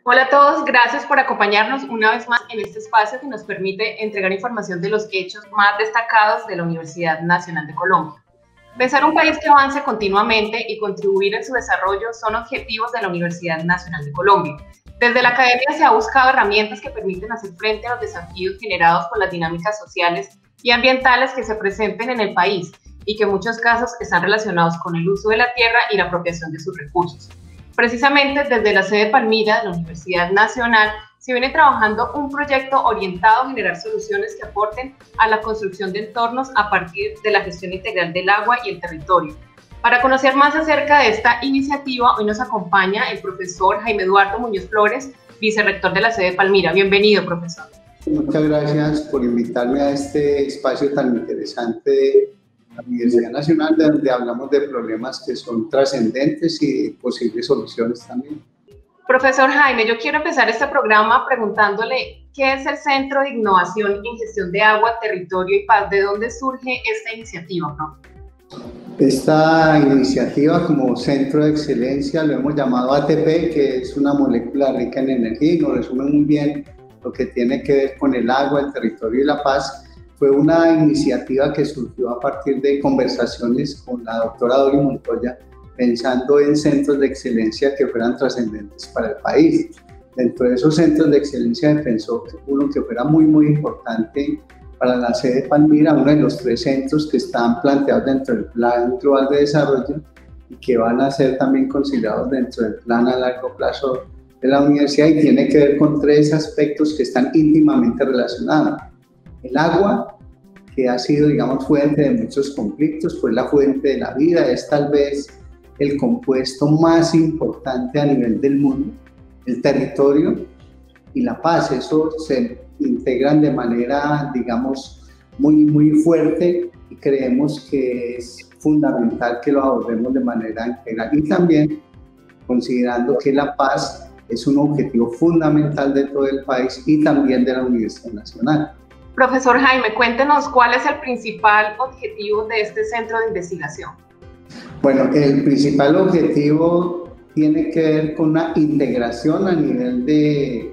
Hola a todos, gracias por acompañarnos una vez más en este espacio que nos permite entregar información de los hechos más destacados de la Universidad Nacional de Colombia. Pensar un país que avance continuamente y contribuir en su desarrollo son objetivos de la Universidad Nacional de Colombia. Desde la academia se ha buscado herramientas que permiten hacer frente a los desafíos generados por las dinámicas sociales y ambientales que se presenten en el país y que en muchos casos están relacionados con el uso de la tierra y la apropiación de sus recursos. Precisamente desde la sede Palmira de la Universidad Nacional se viene trabajando un proyecto orientado a generar soluciones que aporten a la construcción de entornos a partir de la gestión integral del agua y el territorio. Para conocer más acerca de esta iniciativa, hoy nos acompaña el profesor Jaime Eduardo Muñoz Flores, vicerrector de la sede Palmira. Bienvenido, profesor. Muchas gracias por invitarme a este espacio tan interesante de la Universidad Nacional, donde hablamos de problemas que son trascendentes y de posibles soluciones también. Profesor Jaime, yo quiero empezar este programa preguntándole ¿qué es el Centro de Innovación en Gestión de Agua, Territorio y Paz? ¿De dónde surge esta iniciativa, profe? Esta iniciativa como Centro de Excelencia lo hemos llamado ATP, que es una molécula rica en energía y nos resume muy bien lo que tiene que ver con el agua, el territorio y la paz. Fue una iniciativa que surgió a partir de conversaciones con la doctora Dori Montoya, pensando en centros de excelencia que fueran trascendentes para el país. Dentro de esos centros de excelencia pensó uno que fuera muy importante para la sede Palmira, uno de los 3 centros que están planteados dentro del Plan Global de Desarrollo y que van a ser también considerados dentro del plan a largo plazo de la universidad, y tiene que ver con 3 aspectos que están íntimamente relacionados. El agua, que ha sido, digamos, fuente de muchos conflictos, pues la fuente de la vida, es tal vez el compuesto más importante a nivel del mundo. El territorio y la paz, eso se integran de manera, digamos, muy fuerte, y creemos que es fundamental que lo abordemos de manera integral, y también considerando que la paz es un objetivo fundamental de todo el país y también de la Universidad Nacional. Profesor Jaime, cuéntenos cuál es el principal objetivo de este centro de investigación. Bueno, el principal objetivo tiene que ver con una integración a nivel de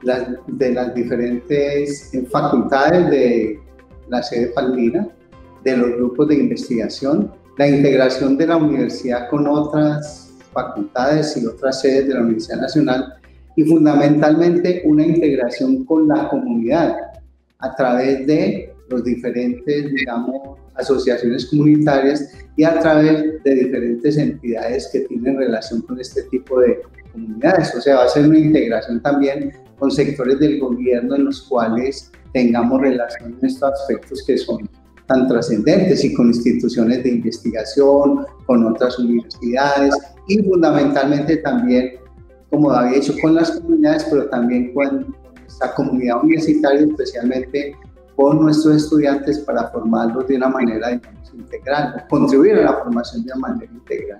las diferentes facultades de la sede Palmira, de los grupos de investigación, la integración de la universidad con otras facultades y otras sedes de la Universidad Nacional, y fundamentalmente una integración con la comunidad a través de los diferentes, digamos, asociaciones comunitarias y a través de diferentes entidades que tienen relación con este tipo de comunidades. O sea, va a ser una integración también con sectores del gobierno en los cuales tengamos relación en estos aspectos que son tan trascendentes, y con instituciones de investigación, con otras universidades, y fundamentalmente también, como había hecho, con las comunidades, pero también con nuestra comunidad universitaria, especialmente con nuestros estudiantes, para formarlos de una manera, digamos, integral, contribuir a la formación de una manera integral.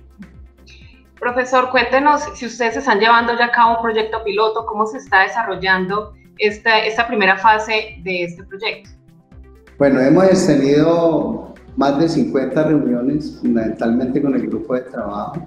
Profesor, cuéntenos si ustedes están llevando ya a cabo un proyecto piloto, cómo se está desarrollando esta primera fase de este proyecto. Bueno, hemos tenido más de 50 reuniones, fundamentalmente con el grupo de trabajo,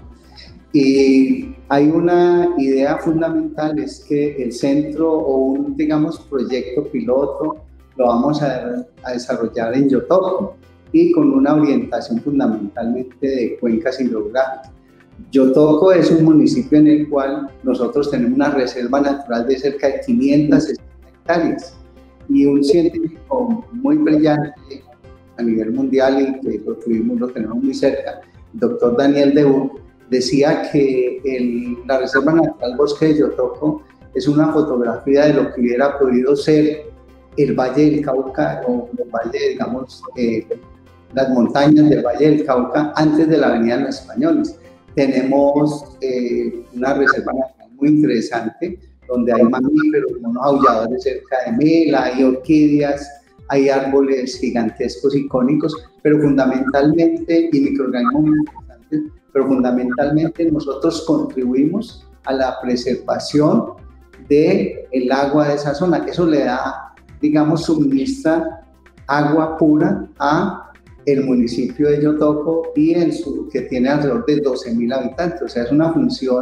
y hay una idea fundamental, es que el centro o un, digamos, proyecto piloto lo vamos a desarrollar en Yotoco, y con una orientación fundamentalmente de cuencas hidrográficas. Yotoco es un municipio en el cual nosotros tenemos una reserva natural de cerca de 560 hectáreas, y un científico muy brillante a nivel mundial, y que lo tenemos muy cerca, el doctor Daniel Debout, decía que la Reserva Natural Bosque de Yotoco es una fotografía de lo que hubiera podido ser el Valle del Cauca, o el valle, digamos, las montañas del Valle del Cauca antes de la Avenida de los Españoles. Tenemos una reserva natural muy interesante, donde hay mamíferos, unos aulladores cerca de 1000, hay orquídeas, hay árboles gigantescos icónicos, pero fundamentalmente, y microorganismos muy importantes, pero fundamentalmente nosotros contribuimos a la preservación del agua de esa zona. Eso le da, digamos, suministra agua pura a el municipio de Yotoco, y que tiene alrededor de 12.000 habitantes. O sea, es una función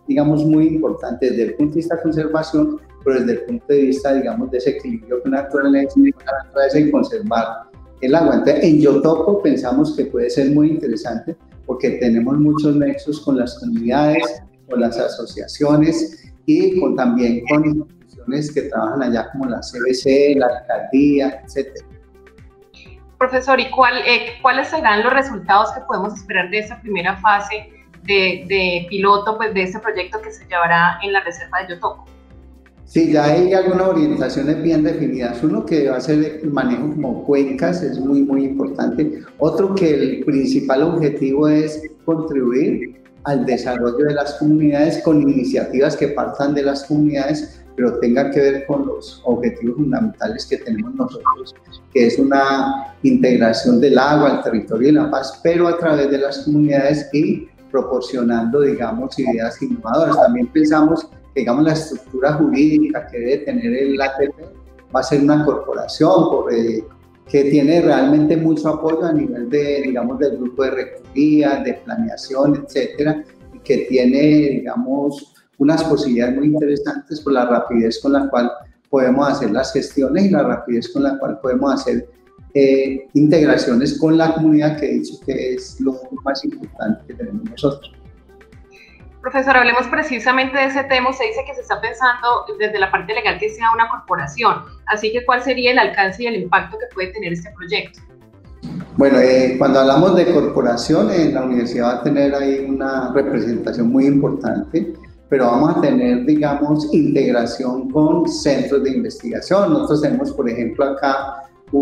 digamos, muy importante desde el punto de vista de conservación, pero desde el punto de vista, digamos, de ese equilibrio con la naturaleza y conservar el agua. Entonces, en Yotopo pensamos que puede ser muy interesante porque tenemos muchos nexos con las comunidades, con las asociaciones y también con instituciones que trabajan allá como la CBC, la alcaldía, etc. Profesor, ¿y cuáles serán los resultados que podemos esperar de esta primera fase de piloto, pues, de este proyecto que se llevará en la reserva de Yotopo? Sí, ya hay algunas orientaciones bien definidas. Uno que va a ser el manejo como cuencas, es muy, muy importante. Otro que el principal objetivo es contribuir al desarrollo de las comunidades con iniciativas que partan de las comunidades, pero tenga que ver con los objetivos fundamentales que tenemos nosotros, que es una integración del agua, el territorio y la paz, pero a través de las comunidades y proporcionando, digamos, ideas innovadoras. También pensamos que, digamos, la estructura jurídica que debe tener el ATP va a ser una corporación que tiene realmente mucho apoyo a nivel de, digamos, del grupo de rectoría, de planeación, etcétera, y que tiene, digamos, unas posibilidades muy interesantes por la rapidez con la cual podemos hacer las gestiones y la rapidez con la cual podemos hacer integraciones con la comunidad, que he dicho que es lo más importante que tenemos nosotros. Profesor, hablemos precisamente de ese tema. Se dice que se está pensando desde la parte legal que sea una corporación, así que ¿cuál sería el alcance y el impacto que puede tener este proyecto? Bueno, cuando hablamos de corporación, la universidad va a tener ahí una representación muy importante, pero vamos a tener, digamos, integración con centros de investigación. Nosotros tenemos, por ejemplo, acá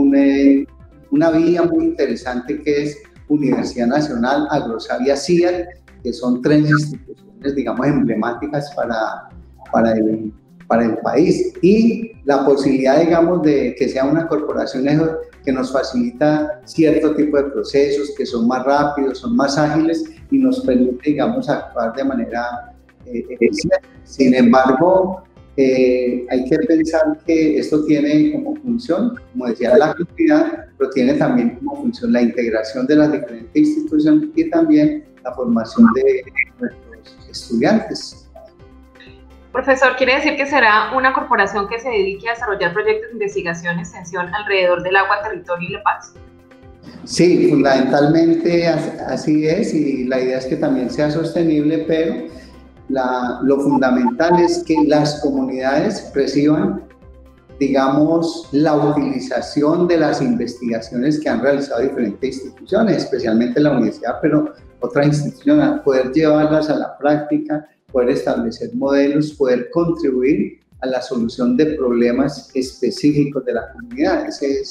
una vía muy interesante que es Universidad Nacional, Agrosavia, CIAT, que son 3 instituciones, digamos, emblemáticas para el país, y la posibilidad, digamos, de que sea una corporación que nos facilita cierto tipo de procesos que son más rápidos, son más ágiles y nos permite, digamos, actuar de manera eficiente. Sin embargo, hay que pensar que esto tiene como función, como decía, la comunidad, pero tiene también como función la integración de las diferentes instituciones y también la formación de nuestros estudiantes. Profesor, ¿quiere decir que será una corporación que se dedique a desarrollar proyectos de investigación y extensión alrededor del agua, territorio y la paz? Sí, fundamentalmente así es, y la idea es que también sea sostenible, pero lo fundamental es que las comunidades reciban, digamos, la utilización de las investigaciones que han realizado diferentes instituciones, especialmente la universidad, pero otras instituciones, poder llevarlas a la práctica, poder establecer modelos, poder contribuir a la solución de problemas específicos de la comunidad.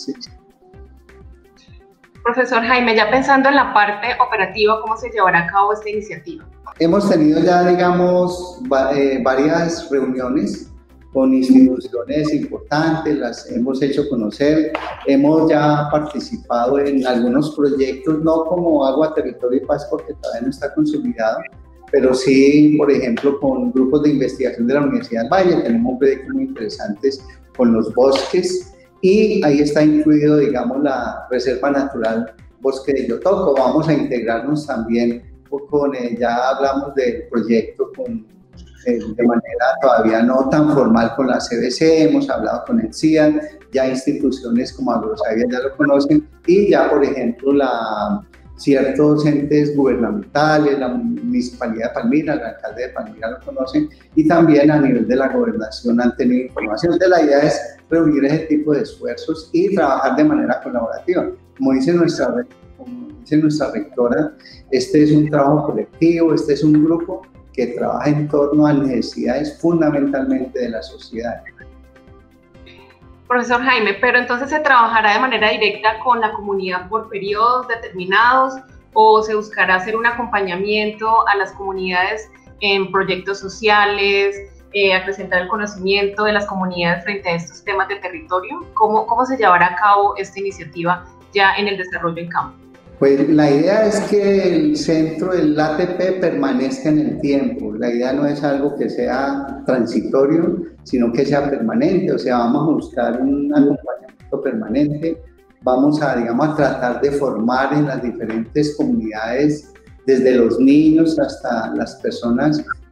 Profesor Jaime, ya pensando en la parte operativa, ¿cómo se llevará a cabo esta iniciativa? Hemos tenido ya, digamos, varias reuniones con instituciones importantes, las hemos hecho conocer, hemos ya participado en algunos proyectos, no como Agua, Territorio y Paz, porque todavía no está consolidado, pero sí, por ejemplo, con grupos de investigación de la Universidad del Valle, tenemos proyectos muy interesantes con los bosques, y ahí está incluido, digamos, la Reserva Natural Bosque de Yotopo. Vamos a integrarnos también ya hablamos del proyecto de manera todavía no tan formal con la CBC, hemos hablado con el CIAT, ya instituciones como Agrosavia ya lo conocen, y ya, por ejemplo, ciertos entes gubernamentales, la Municipalidad de Palmira, el alcalde de Palmira lo conocen, y también a nivel de la gobernación han tenido información. Entonces, la idea es reunir ese tipo de esfuerzos y trabajar de manera colaborativa. Como dice nuestra rectora, este es un trabajo colectivo, este es un grupo que trabaja en torno a necesidades fundamentalmente de la sociedad. Profesor Jaime, pero entonces ¿se trabajará de manera directa con la comunidad por periodos determinados o se buscará hacer un acompañamiento a las comunidades en proyectos sociales, acrecentar el conocimiento de las comunidades frente a estos temas de territorio? ¿Cómo se llevará a cabo esta iniciativa ya en el desarrollo en campo? Pues la idea es que el centro, el ATP, permanezca en el tiempo. La idea no es algo que sea transitorio, sino que sea permanente. O sea, vamos a buscar un acompañamiento permanente. Vamos a, digamos, a tratar de formar en las diferentes comunidades, desde los niños hasta las personas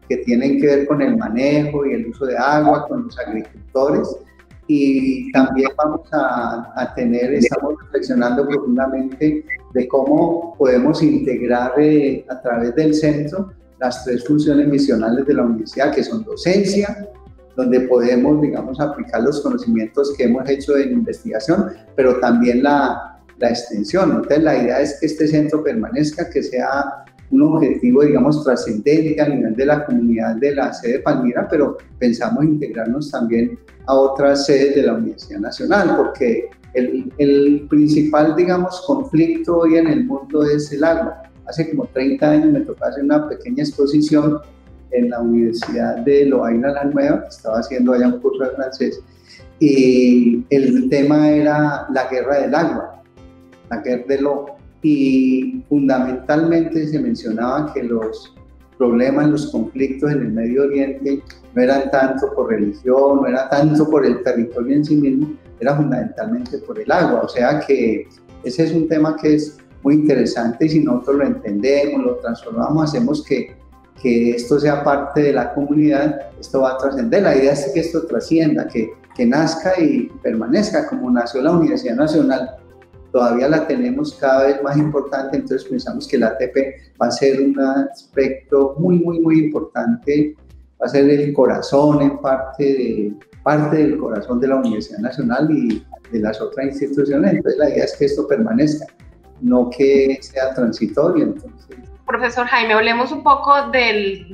que tienen que ver con el manejo y el uso de agua, con los agricultores. Y también vamos a tener, estamos reflexionando profundamente de cómo podemos integrar a través del centro las tres funciones misionales de la universidad, que son docencia, donde podemos, digamos, aplicar los conocimientos que hemos hecho en investigación, pero también la extensión. Entonces, la idea es que este centro permanezca, que sea un objetivo, digamos, trascendente a nivel de la comunidad de la sede de Palmira, pero pensamos integrarnos también a otras sedes de la Universidad Nacional, porque el principal, digamos, conflicto hoy en el mundo es el agua. Hace como 30 años me tocó hacer una pequeña exposición en la Universidad de Lovaina la Nueva, que estaba haciendo allá un curso de francés, y el tema era la guerra del agua, la guerra del agua. Y fundamentalmente se mencionaba que los problemas, los conflictos en el Medio Oriente no eran tanto por religión, no era tanto por el territorio en sí mismo, era fundamentalmente por el agua. O sea que ese es un tema que es muy interesante y si nosotros lo entendemos, lo transformamos, hacemos que esto sea parte de la comunidad, esto va a trascender. La idea es que esto trascienda, que nazca y permanezca como nació la Universidad Nacional. Todavía la tenemos cada vez más importante, entonces pensamos que la ATP va a ser un aspecto muy, muy, muy importante, va a ser el corazón en parte del corazón de la Universidad Nacional y de las otras instituciones. Entonces la idea es que esto permanezca, no que sea transitorio. Entonces, profesor Jaime, hablemos un poco del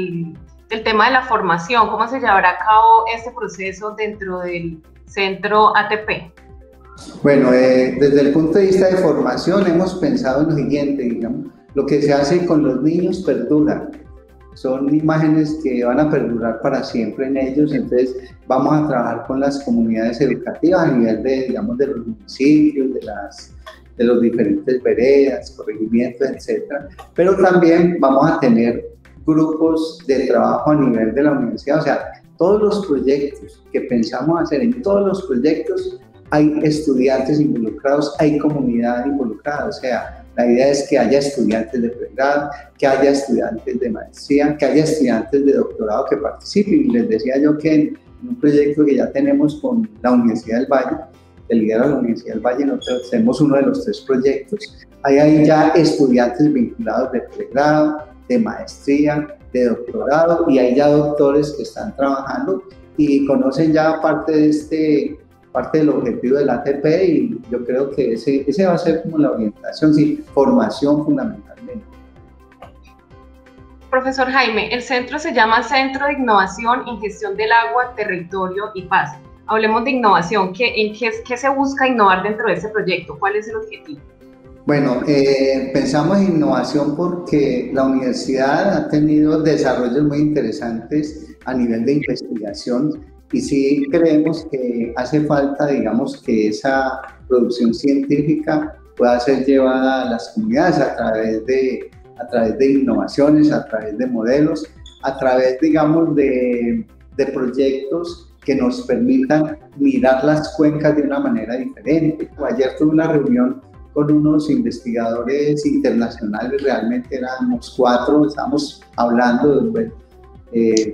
tema de la formación. ¿Cómo se llevará a cabo este proceso dentro del centro ATP? Bueno, desde el punto de vista de formación hemos pensado en lo siguiente, digamos, lo que se hace con los niños perdura, son imágenes que van a perdurar para siempre en ellos, entonces vamos a trabajar con las comunidades educativas a nivel de, digamos, de los municipios, de los diferentes veredas, corregimientos, etcétera, pero también vamos a tener grupos de trabajo a nivel de la universidad, o sea, todos los proyectos que pensamos hacer, en todos los proyectos hay estudiantes involucrados, hay comunidad involucrada, o sea, la idea es que haya estudiantes de pregrado, que haya estudiantes de maestría, que haya estudiantes de doctorado que participen. Y les decía yo que en un proyecto que ya tenemos con la Universidad del Valle, que lidera la Universidad del Valle, nosotros tenemos uno de los 3 proyectos, hay ya estudiantes vinculados de pregrado, de maestría, de doctorado, y hay ya doctores que están trabajando y conocen ya parte del objetivo del ATP, y yo creo que ese va a ser como la orientación, sí, formación fundamentalmente. Profesor Jaime, el centro se llama Centro de Innovación en Gestión del Agua, Territorio y Paz. Hablemos de innovación. ¿Qué se busca innovar dentro de este proyecto? ¿Cuál es el objetivo? Bueno, pensamos en innovación porque la universidad ha tenido desarrollos muy interesantes a nivel de investigación, y sí creemos que hace falta, digamos, que esa producción científica pueda ser llevada a las comunidades a través de innovaciones, a través de modelos, a través, digamos, de proyectos que nos permitan mirar las cuencas de una manera diferente. Ayer tuve una reunión con unos investigadores internacionales, realmente éramos 4, estábamos hablando de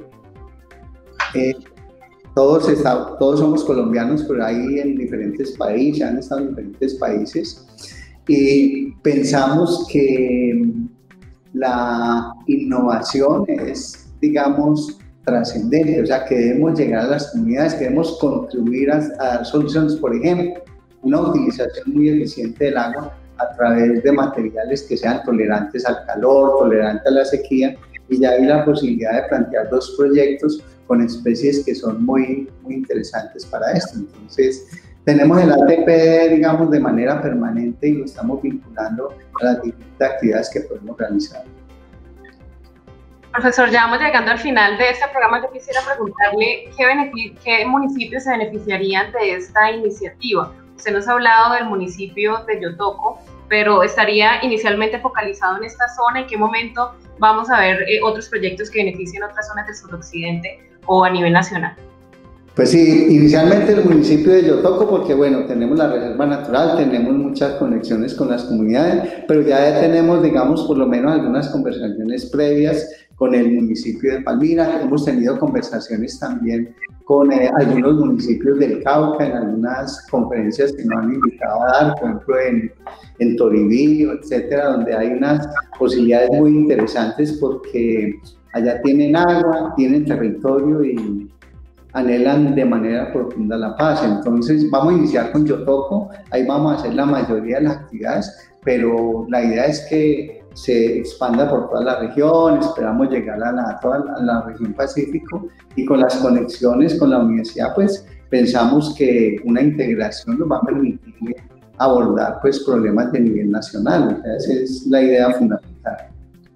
todos somos colombianos, pero ahí en diferentes países, han estado en diferentes países, y pensamos que la innovación es, digamos, trascendente, o sea, que debemos llegar a las comunidades, que debemos contribuir a dar soluciones. Por ejemplo, una utilización muy eficiente del agua a través de materiales que sean tolerantes al calor, tolerantes a la sequía, y ya hay la posibilidad de plantear 2 proyectos con especies que son muy, muy interesantes para esto. Entonces, tenemos el ATP, digamos, de manera permanente y lo estamos vinculando a las diferentes actividades que podemos realizar. Profesor, ya vamos llegando al final de este programa. Yo quisiera preguntarle qué municipios se beneficiarían de esta iniciativa. Usted nos ha hablado del municipio de Yotoco, pero estaría inicialmente focalizado en esta zona. ¿En qué momento vamos a ver otros proyectos que beneficien otras zonas del suroccidente o a nivel nacional? Pues sí, inicialmente el municipio de Yotoco, porque bueno, tenemos la reserva natural, tenemos muchas conexiones con las comunidades, pero ya tenemos, digamos, por lo menos algunas conversaciones previas con el municipio de Palmira. Hemos tenido conversaciones también con algunos municipios del Cauca, en algunas conferencias que nos han invitado a dar, por ejemplo en Toribío, etcétera, donde hay unas posibilidades muy interesantes porque allá tienen agua, tienen territorio y anhelan de manera profunda la paz. Entonces vamos a iniciar con Yotoco, ahí vamos a hacer la mayoría de las actividades, pero la idea es que se expanda por toda la región, esperamos llegar a toda la región Pacífico, y con las conexiones con la universidad, pues pensamos que una integración nos va a permitir abordar pues problemas de nivel nacional. O sea, esa es la idea fundamental.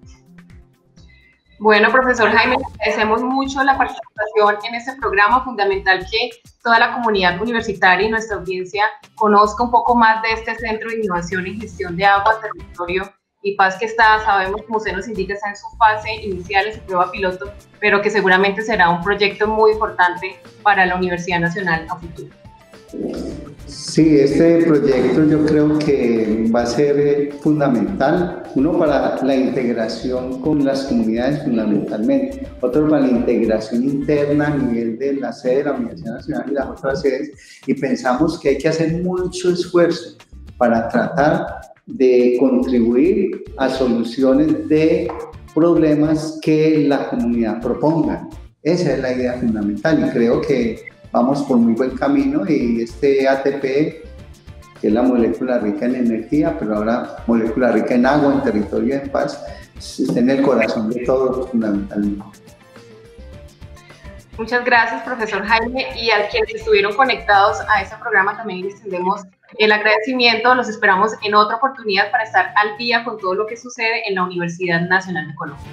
Bueno, profesor Jaime, agradecemos mucho la participación en este programa. Fundamental que toda la comunidad universitaria y nuestra audiencia conozca un poco más de este Centro de Innovación en Gestión de Agua, Territorio y Paz, que sabemos, como usted nos indica, está en su fase inicial, en su prueba piloto, pero que seguramente será un proyecto muy importante para la Universidad Nacional a futuro. Sí, este proyecto yo creo que va a ser fundamental, uno para la integración con las comunidades fundamentalmente, otro para la integración interna a nivel de la sede de la Universidad Nacional y las otras sedes, y pensamos que hay que hacer mucho esfuerzo para tratar de contribuir a soluciones de problemas que la comunidad proponga. Esa es la idea fundamental y creo que vamos por muy buen camino, y este ATP, que es la molécula rica en energía, pero ahora molécula rica en agua, en territorio y en paz, está en el corazón de todos fundamentalmente. Muchas gracias, profesor Jaime, y a quienes estuvieron conectados a este programa también les extendemos el agradecimiento. Los esperamos en otra oportunidad para estar al día con todo lo que sucede en la Universidad Nacional de Colombia.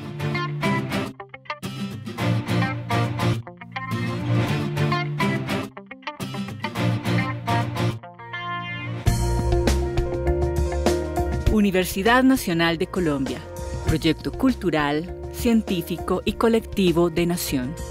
Universidad Nacional de Colombia, proyecto cultural, científico y colectivo de nación.